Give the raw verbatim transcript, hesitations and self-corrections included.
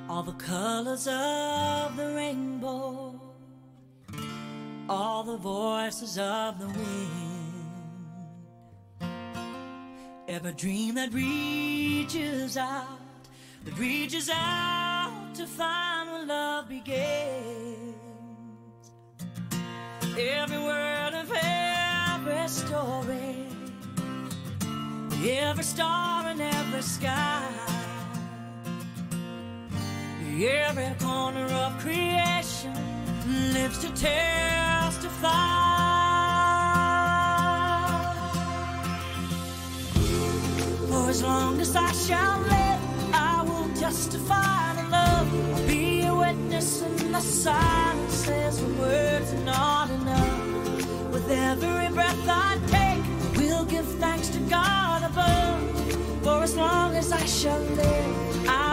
all the colors of the rainbow, all the voices of the wind, every dream that reaches out, that reaches out to find where love begins. Every word of every story, every star in every sky, every corner of creation lives to testify. For as long as I shall live, I will testify the love. I'll be a witness in the silence, as the words are not enough. With every breath I take, we'll give thanks to God above. For as long as I shall live, I